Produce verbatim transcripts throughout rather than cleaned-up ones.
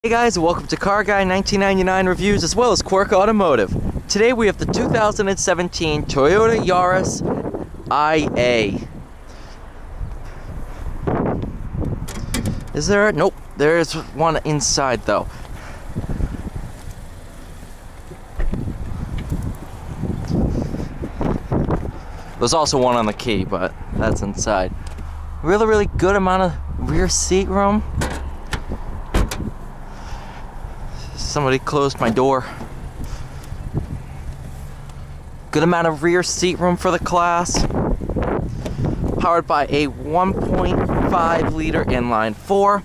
Hey guys, welcome to Car Guy nineteen ninety-nine Reviews as well as Quirk Automotive. Today we have the two thousand seventeen Toyota Yaris I A. Is there? Nope, there's one inside though. There's also one on the key, but that's inside. Really, really good amount of rear seat room. Somebody closed my door. Good amount of rear seat room for the class. Powered by a one point five liter inline four.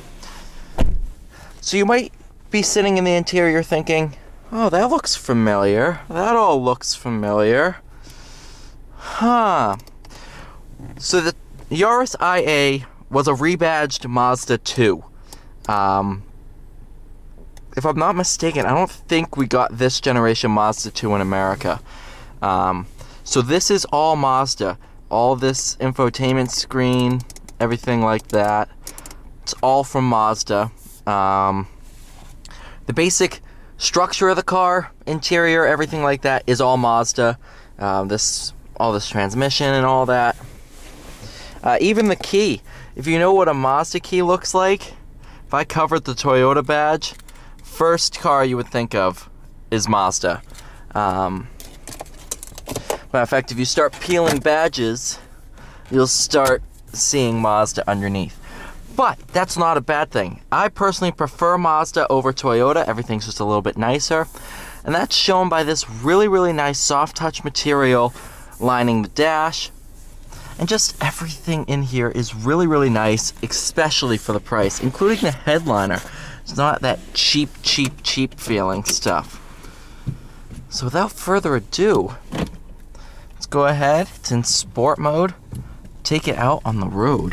So you might be sitting in the interior thinking, oh, that looks familiar. That all looks familiar. Huh. So the Yaris I A was a rebadged Mazda two. Um... If I'm not mistaken, I don't think we got this generation Mazda two in America. Um, so this is all Mazda. All this infotainment screen, everything like that. It's all from Mazda. Um, the basic structure of the car, interior, everything like that is all Mazda. Um, this, all this transmission and all that. Uh, even the key. If you know what a Mazda key looks like, if I covered the Toyota badge, first car you would think of is Mazda. Um, matter of fact, if you start peeling badges, you'll start seeing Mazda underneath. But that's not a bad thing. I personally prefer Mazda over Toyota. Everything's just a little bit nicer. And that's shown by this really, really nice soft touch material lining the dash. And just everything in here is really, really nice, especially for the price, including the headliner. It's not that cheap, cheap, cheap feeling stuff. So without further ado, let's go ahead. It's in sport mode. Take it out on the road.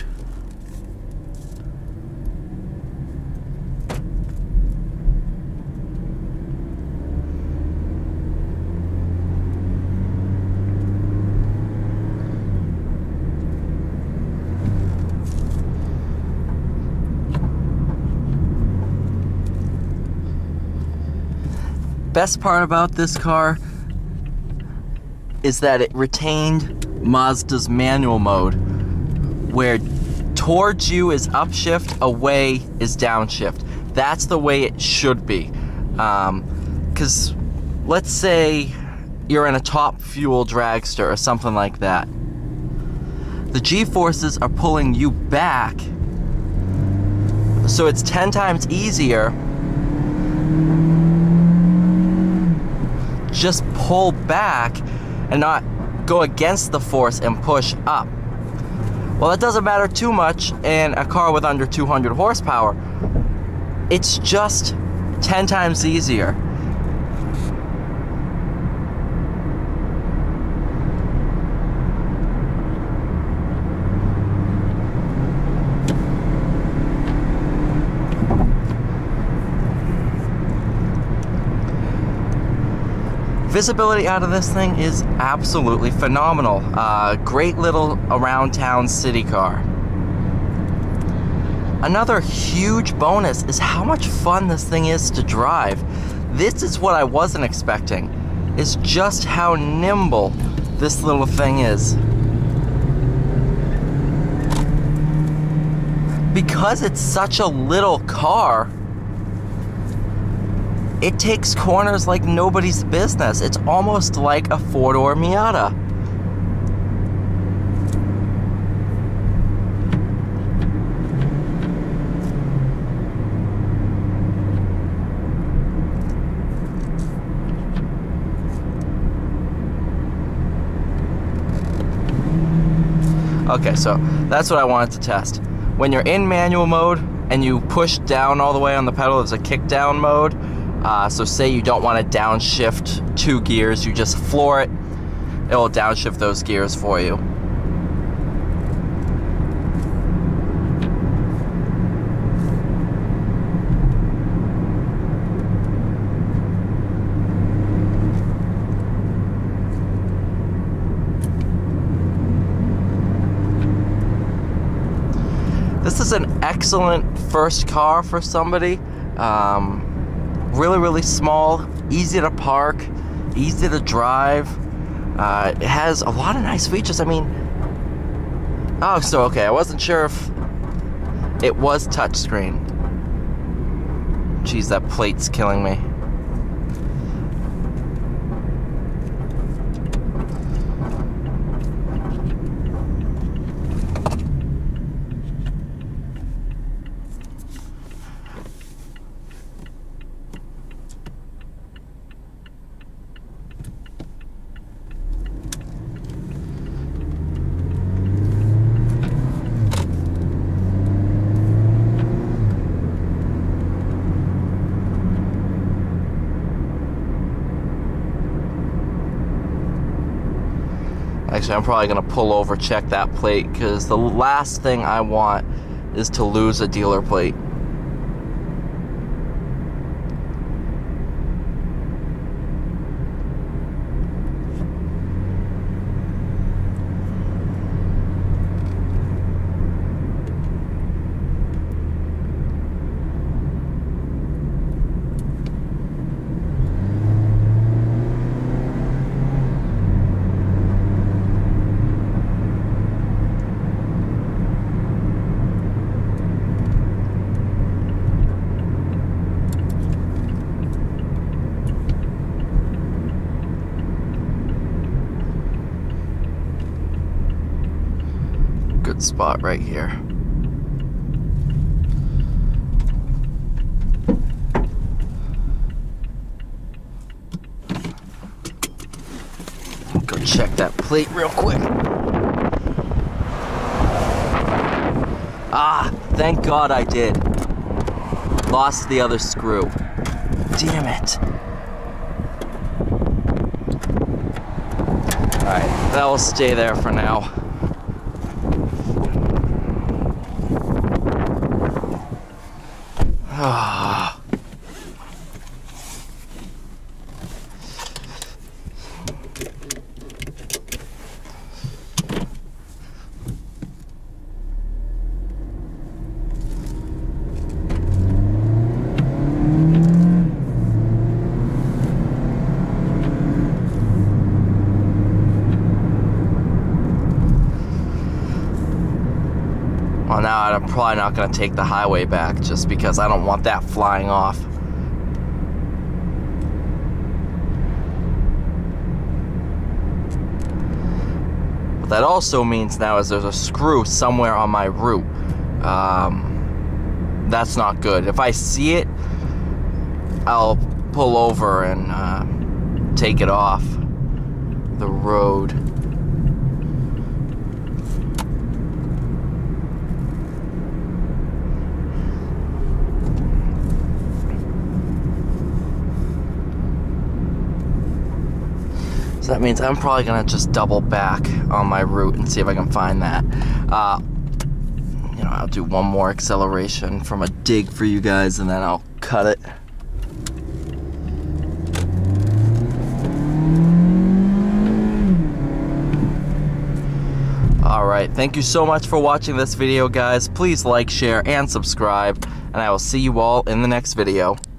Best part about this car is that it retained Mazda's manual mode, where towards you is upshift, away is downshift. That's the way it should be. Um, 'cause let's say you're in a top fuel dragster or something like that. The G-forces are pulling you back, so it's ten times easier. Just pull back and not go against the force and push up. Well, that doesn't matter too much in a car with under two hundred horsepower. It's just ten times easier. Visibility out of this thing is absolutely phenomenal. Uh, great little around town city car. Another huge bonus is how much fun this thing is to drive. This is what I wasn't expecting, is just how nimble this little thing is. Because it's such a little car, it takes corners like nobody's business. It's almost like a four-door Miata. Okay, so that's what I wanted to test. When you're in manual mode and you push down all the way on the pedal, there's a kick down mode. Uh, so say you don't want to downshift two gears, you just floor it, it will downshift those gears for you. This is an excellent first car for somebody Um, really, really small, easy to park, easy to drive. Uh, it has a lot of nice features. I mean, oh, so okay, I wasn't sure if it was touchscreen. Jeez, that plate's killing me. Actually, I'm probably going to pull over, check that plate, because the last thing I want is to lose a dealer plate. Good spot right here. Go check that plate real quick. Ah, thank God I did. Lost the other screw. Damn it. Alright, that will stay there for now. Ah. Well, now I'm probably not going to take the highway back just because I don't want that flying off. What that also means now is there's a screw somewhere on my route. Um, that's not good. If I see it, I'll pull over and uh, take it off the road. So that means I'm probably gonna just double back on my route and see if I can find that. Uh, you know, I'll do one more acceleration from a dig for you guys and then I'll cut it. Alright, thank you so much for watching this video, guys. Please like, share, and subscribe, and I will see you all in the next video.